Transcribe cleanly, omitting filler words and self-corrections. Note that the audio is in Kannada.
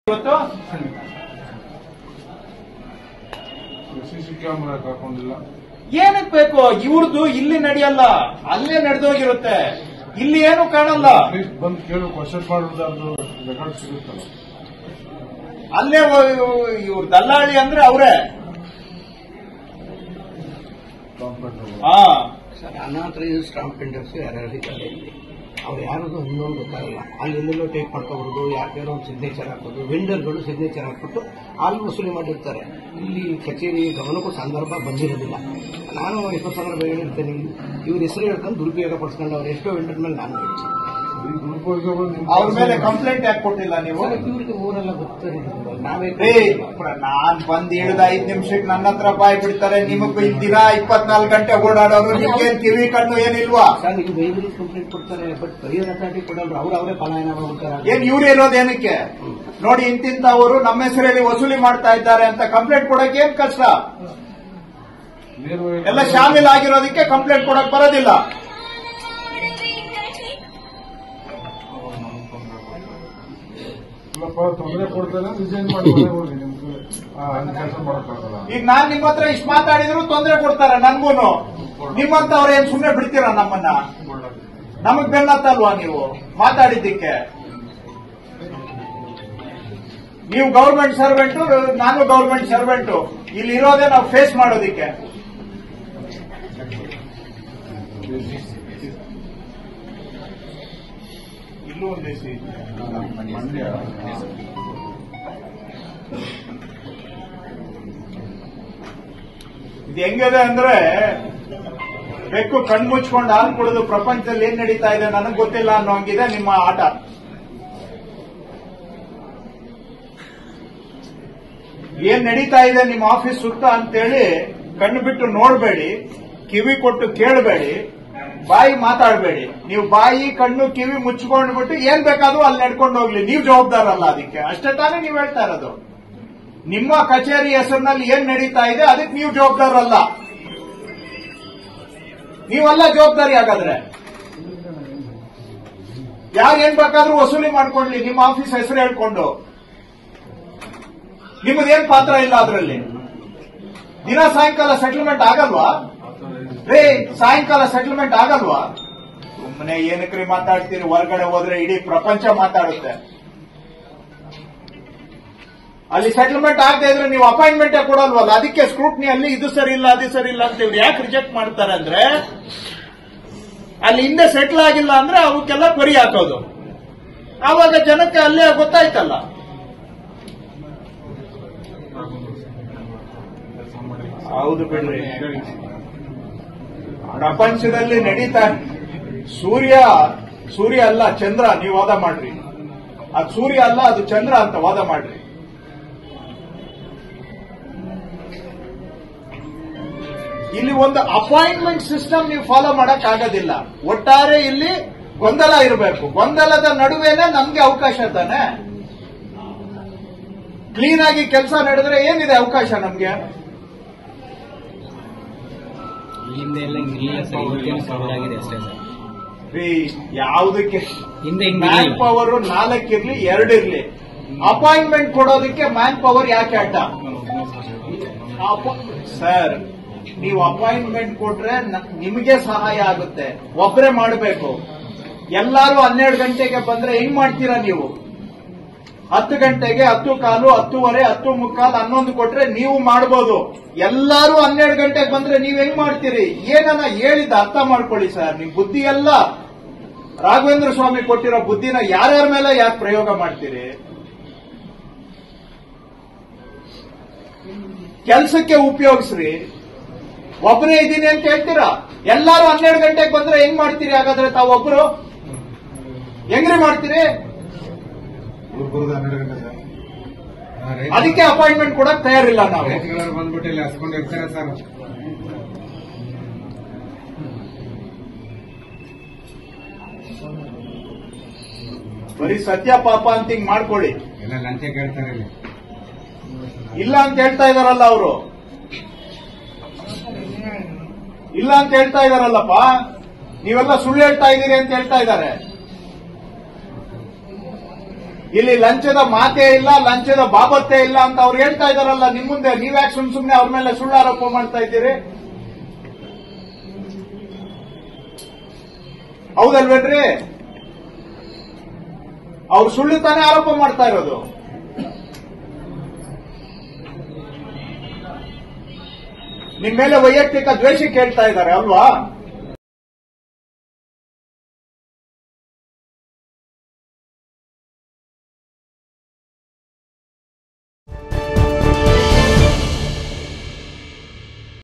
CC camera ಹಾಕೊಂಡಿಲ್ಲ. ಏನಕ್ಕೆ ಬೇಕು? ಇವ್ರದ್ದು ಇಲ್ಲಿ ನಡೆಯಲ್ಲ, ಅಲ್ಲೇ ನಡೆದೋಗಿರುತ್ತೆ. ಇಲ್ಲಿ ಏನು ಕಾಣಲ್ಲ. ಬಂದು ಕೇಳು, ಕ್ವಶನ್ ಮಾಡೋದು ರೆಕಾರ್ಡ್ ಸಿಗುತ್ತಲ್ಲ. ಅಲ್ಲೇ ಇವ್ರ ದಲ್ಲಾಳಿ ಅಂದ್ರೆ ಅವರೇ. ಅನಾಥರೈಸ್ ಸ್ಟಾಂಪ್ ಪ್ರಿಂಟರ್ಸ್ ಯಾರ್ಯಾರು ಇದ್ದಾರೆ ಇಲ್ಲಿ, ಅವ್ರು ಯಾರದು ಇನ್ನೊಂದು ಗೊತ್ತಾಗಲ್ಲ. ಅಲ್ಲೆಲ್ಲೆಲ್ಲೋ ಟೇಕ್ ಮಾಡ್ಕೊಬಾರ್ದು, ಯಾರ್ಯಾರೋ ಒಂದು ಸಿಗ್ನೇಚರ್ ಹಾಕೋದು, ವೆಂಡರ್ಗಳು ಸಿಗ್ನೇಚರ್ ಹಾಕ್ಬಿಟ್ಟು ಹಾಲು ವಸೂಲಿ ಮಾಡಿರ್ತಾರೆ. ಇಲ್ಲಿ ಕಚೇರಿ ಗಮನಕ್ಕೂ ಸಂದರ್ಭ ಬಂದಿರೋದಿಲ್ಲ. ನಾನು ಎಷ್ಟೋ ಸಂದರ್ಭ ಹೇಳಿರ್ತೇನೆ, ಇವ್ರ ಹೆಸರು ಹೇಳ್ಕೊಂಡು ದುರುಪಯೋಗ ಪಡಿಸ್ಕೊಂಡು ಅವ್ರು ಎಷ್ಟೋ ವೆಂಡರ್ ಮೇಲೆ ನಾನು ಹೇಳ್ತೀನಿ. ಅವ್ರ ಮೇಲೆ ಕಂಪ್ಲೇಂಟ್ ಯಾಕೆ ಕೊಟ್ಟಿಲ್ಲ ನೀವು? ಇವ್ರಿಗೆ ಊರೆಲ್ಲ ಗೊತ್ತಿರೋದು ನಾವೇ. ನಾನ್ ಬಂದ್ ಹಿಡಿದ 5 ನಿಮಿಷಕ್ಕೆ ನನ್ನ ಹತ್ರ ಬಾಯ್ ಬಿಡ್ತಾರೆ. ನಿಮಗ್ ದಿನ 24 ಗಂಟೆ ಓಡಾಡೋರು, ನಿಮ್ಗೇನ್ ಕಿವಿ ಕಣ್ಣು ಏನಿಲ್ವಾ? ಸರ್ ಈಗ ಬೈಬಲ್ ಕಂಪ್ಲೇಂಟ್ ಕೊಡ್ತಾರೆ, ಬಟ್ ಪರಿಹಾರ ಅಥಾರಿಟಿ ಕೊಡೋರು ಅವರೇ ಪಲಾಯನ ಮಾಡ್ತಾರೆ. ಏನ್ ಇವ್ರು ಇರೋದೇನಕ್ಕೆ? ನೋಡಿ, ಇಂತಿಂತವರು ನಮ್ಮ ಹೆಸರಲ್ಲಿ ವಸೂಲಿ ಮಾಡ್ತಾ ಇದ್ದಾರೆ ಅಂತ ಕಂಪ್ಲೇಂಟ್ ಕೊಡಕ್ಕೆ ಏನ್ ಕಷ್ಟ? ಎಲ್ಲ ಶಾಮೀಲ್ ಆಗಿರೋದಕ್ಕೆ ಕಂಪ್ಲೇಂಟ್ ಕೊಡಕ್ ಬರೋದಿಲ್ಲ. ತೊಂದರೆ ಕೊಡ್ತಾರೆ, ರಿಸೈನ್ ಮಾಡಿ ಕೆಲಸ ಮಾಡಕ್ಕಾಗಲ್ಲ. ಈಗ ನಾನ್ ನಿಮ್ಮ ಹತ್ರ ಇಷ್ಟು ಮಾತಾಡಿದ್ರು ತೊಂದರೆ ಕೊಡ್ತಾರೆ ನನ್ಗೂನು. ನಿಮ್ಮಂತವ್ರು ಏನ್ ಸುಮ್ಮನೆ ಬಿಡ್ತೀರಾ ನಮ್ಮನ್ನ? ನಮಗ್ ಬೆನ್ನತ್ತಲ್ವಾ ನೀವು ಮಾತಾಡಿದ್ದಕ್ಕೆ? ನೀವು ಗೌರ್ಮೆಂಟ್ ಸರ್ವೆಂಟು, ನಾನು ಗೌರ್ಮೆಂಟ್ ಸರ್ವೆಂಟು. ಇಲ್ಲಿ ಇರೋದೇ ನಾವು ಫೇಸ್ ಮಾಡೋದಿಕ್ಕೆ. ಇಲ್ಲೂ ಒಂದು ಇದು ಹೆಂಗಿದೆ ಅಂದ್ರೆ, ಬೆಕ್ಕು ಕಣ್ಮುಚ್ಕೊಂಡು ಹಾಲು ಕುಡಿದು ಪ್ರಪಂಚದಲ್ಲಿ ಏನ್ ನಡೀತಾ ಇದೆ ನನಗ್ ಗೊತ್ತಿಲ್ಲ ಅನ್ನೋ ಹಂಗಿದೆ ನಿಮ್ಮ ಆಟ. ಏನ್ ನಡೀತಾ ಇದೆ ನಿಮ್ಮ ಆಫೀಸ್ ಸುತ್ತ ಅಂತೇಳಿ ಕಣ್ಣು ಬಿಟ್ಟು ನೋಡಬೇಡಿ, ಕಿವಿ ಕೊಟ್ಟು ಕೇಳಬೇಡಿ, ಬಾಯಿ ಮಾತಾಡಬೇಡಿ. ನೀವು ಬಾಯಿ ಕಣ್ಣು ಕಿವಿ ಮುಚ್ಕೊಂಡ್ಬಿಟ್ಟು ಏನ್ ಬೇಕಾದ್ರೂ ಅಲ್ಲಿ ನಡ್ಕೊಂಡು ಹೋಗ್ಲಿ, ನೀವು ಜವಾಬ್ದಾರಲ್ಲ ಅದಕ್ಕೆ. ಅಷ್ಟೇ ತಾನೇ ನೀವು ಹೇಳ್ತಾ ಇರೋದು? ನಿಮ್ಮ ಕಚೇರಿ ಹೆಸರಿನಲ್ಲಿ ಏನ್ ನಡೀತಾ ಇದೆ ಅದಕ್ಕೆ ನೀವು ಜವಾಬ್ದಾರಲ್ಲ. ನೀವಲ್ಲ ಜವಾಬ್ದಾರಿ. ಹಾಗಾದ್ರೆ ಯಾರು ಏನ್ ಬೇಕಾದ್ರೂ ವಸೂಲಿ ಮಾಡ್ಕೊಳ್ಳಿ ನಿಮ್ಮ ಆಫೀಸ್ ಹೆಸರು ಹೇಳ್ಕೊಂಡು. ನಿಮ್ಮದೇನ್ ಪಾತ್ರ ಇಲ್ಲ ಅದರಲ್ಲಿ. ದಿನ ಸಾಯಂಕಾಲ ಸೆಟಲ್ಮೆಂಟ್ ಆಗಲ್ವಾ? ಸಾಯಂಕಾಲ ಸೆಟಲ್ಮೆಂಟ್ ಆಗಲ್ವಾ? ಸುಮ್ಮನೆ ಏನಕ್ರಿ ಮಾತಾಡ್ತೀರಿ? ಹೊರಗಡೆ ಹೋದ್ರೆ ಇಡೀ ಪ್ರಪಂಚ ಮಾತಾಡುತ್ತೆ. ಅಲ್ಲಿ ಸೆಟಲ್ಮೆಂಟ್ ಆಗದೆ ಇದ್ರೆ ನೀವು ಅಪಾಯಿಂಟ್ಮೆಂಟ್ ಕೊಡಲ್ವಲ್ಲ? ಅದಕ್ಕೆ ಸ್ಕ್ರೂಟ್ನಿ ಅಲ್ಲಿ ಇದು ಸರಿ ಇಲ್ಲ ಅದು ಸರಿ ಇಲ್ಲ ಅಂತ ಇವ್ರು ಯಾಕೆ ರಿಜೆಕ್ಟ್ ಮಾಡ್ತಾರೆ ಅಂದ್ರೆ, ಅಲ್ಲಿ ಹಿಂದೆ ಸೆಟ್ಲ್ ಆಗಿಲ್ಲ ಅಂದ್ರೆ ಅವಕ್ಕೆಲ್ಲ ಕೊರಿ ಹಾಕೋದು. ಆವಾಗ ಜನಕ್ಕೆ ಅಲ್ಲೇ ಗೊತ್ತಾಯ್ತಲ್ಲ. ಹೌದು ಬಿಡ್ರಿ, ಪ್ರಪಂಚದಲ್ಲಿ ನಡೀತಾ ಸೂರ್ಯ ಅಲ್ಲ ಚಂದ್ರ, ನೀವು ವಾದ ಮಾಡ್ರಿ. ಅದು ಸೂರ್ಯ ಅಲ್ಲ ಅದು ಚಂದ್ರ ಅಂತ ವಾದ ಮಾಡ್ರಿ. ಇಲ್ಲಿ ಒಂದು ಅಪಾಯಿಂಟ್ಮೆಂಟ್ ಸಿಸ್ಟಮ್ ನೀವು ಫಾಲೋ ಮಾಡಕ್ ಆಗೋದಿಲ್ಲ. ಒಟ್ಟಾರೆ ಇಲ್ಲಿ ಗೊಂದಲ ಇರಬೇಕು. ಗೊಂದಲದ ನಡುವೆನೆ ನಮ್ಗೆ ಅವಕಾಶ ತಾನೆ. ಕ್ಲೀನ್ ಆಗಿ ಕೆಲಸ ನಡೆದ್ರೆ ಏನಿದೆ ಅವಕಾಶ ನಮ್ಗೆ? ಯಾವುದಕ್ಕೆ ಮ್ಯಾನ್ ಪವರ್ 4 ಇರ್ಲಿ 2 ಇರ್ಲಿ, ಅಪಾಯಿಂಟ್ಮೆಂಟ್ ಕೊಡೋದಕ್ಕೆ ಮ್ಯಾನ್ ಪವರ್ ಯಾಕೆ ಅಡ್ಡ? ಸರ್, ನೀವು ಅಪಾಯಿಂಟ್ಮೆಂಟ್ ಕೊಟ್ರೆ ನಿಮಗೆ ಸಹಾಯ ಆಗುತ್ತೆ. ಒಬ್ಬರೇ ಮಾಡಬೇಕು. ಎಲ್ಲಾರು 12 ಗಂಟೆಗೆ ಬಂದ್ರೆ ಹೆಂಗ್ ಮಾಡ್ತೀರಾ ನೀವು? 10 ಗಂಟೆಗೆ 10:15, 10:30, 10:45, 11 ಕೊಟ್ರೆ ನೀವು ಮಾಡಬಹುದು. ಎಲ್ಲಾರು 12 ಗಂಟೆಗೆ ಬಂದ್ರೆ ನೀವ್ ಹೆಂಗ್ ಮಾಡ್ತೀರಿ? ಏನನ್ನ ಹೇಳಿದ ಅರ್ಥ ಮಾಡ್ಕೊಳ್ಳಿ ಸರ್. ನಿಮ್ ಬುದ್ಧಿ ಎಲ್ಲ ರಾಘವೇಂದ್ರ ಸ್ವಾಮಿ ಕೊಟ್ಟಿರೋ ಬುದ್ಧಿನ ಯಾರ್ಯಾರ ಮೇಲೆ ಯಾಕೆ ಪ್ರಯೋಗ ಮಾಡ್ತೀರಿ? ಕೆಲಸಕ್ಕೆ ಉಪಯೋಗಿಸ್ರಿ. ಒಬ್ಬನೇ ಇದ್ದೀನಿ ಅಂತ ಹೇಳ್ತೀರಾ? ಎಲ್ಲಾರು 12 ಗಂಟೆಗೆ ಬಂದ್ರೆ ಹೆಂಗ್ ಮಾಡ್ತೀರಿ? ಹಾಗಾದ್ರೆ ತಾವೊಬ್ರು ಹೆಂಗ್ರಿ ಮಾಡ್ತೀರಿ? ಅದಕ್ಕೆ ಅಪಾಯಿಂಟ್ಮೆಂಟ್ ಕೊಡಕ್ ತಯಾರಿಲ್ಲ ನಾವು. ಬಂದ್ಬಿಟ್ಟಿಲ್ಲ ಹಸ್ಕೊಂಡಿರ್ತಾರೆ ಸರ್. ಬರೀ ಸತ್ಯ ಪಾಪ ಅಂತ ಹಿಂಗ್ ಮಾಡ್ಕೊಳ್ಳಿ. ಎಲ್ಲ ಲಂಚ ಕೇಳ್ತಾರೆ. ಇಲ್ಲ ಅಂತ ಹೇಳ್ತಾ ಇದಾರಲ್ಲ ಅವರು. ಇಲ್ಲ ಅಂತ ಹೇಳ್ತಾ ಇದಾರಲ್ಲಪ್ಪ. ನೀವೆಲ್ಲ ಸುಳ್ಳು ಹೇಳ್ತಾ ಇದ್ದೀರಿ ಅಂತ ಹೇಳ್ತಾ ಇದ್ದಾರೆ. ಇಲ್ಲಿ ಲಂಚದ ಮಾತೇ ಇಲ್ಲ, ಲಂಚದ ಬಾಬತ್ತೇ ಇಲ್ಲ ಅಂತ ಅವ್ರು ಹೇಳ್ತಾ ಇದಾರಲ್ಲ ನಿಮ್ ಮುಂದೆ. ನೀವ್ಯಾಕೆ ಸುಮ್ನೆ ಅವ್ರ ಮೇಲೆ ಸುಳ್ಳು ಆರೋಪ ಮಾಡ್ತಾ ಇದ್ದೀರಿ? ಹೌದಲ್ವೇನ್ರಿ? ಅವ್ರು ಸುಳ್ಳು ತಾನೇ ಆರೋಪ ಮಾಡ್ತಾ ಇರೋದು. ನಿಮ್ ಮೇಲೆ ವೈಯಕ್ತಿಕ ದ್ವೇಷ ಕೇಳ್ತಾ ಇದ್ದಾರೆ ಅಲ್ವಾ?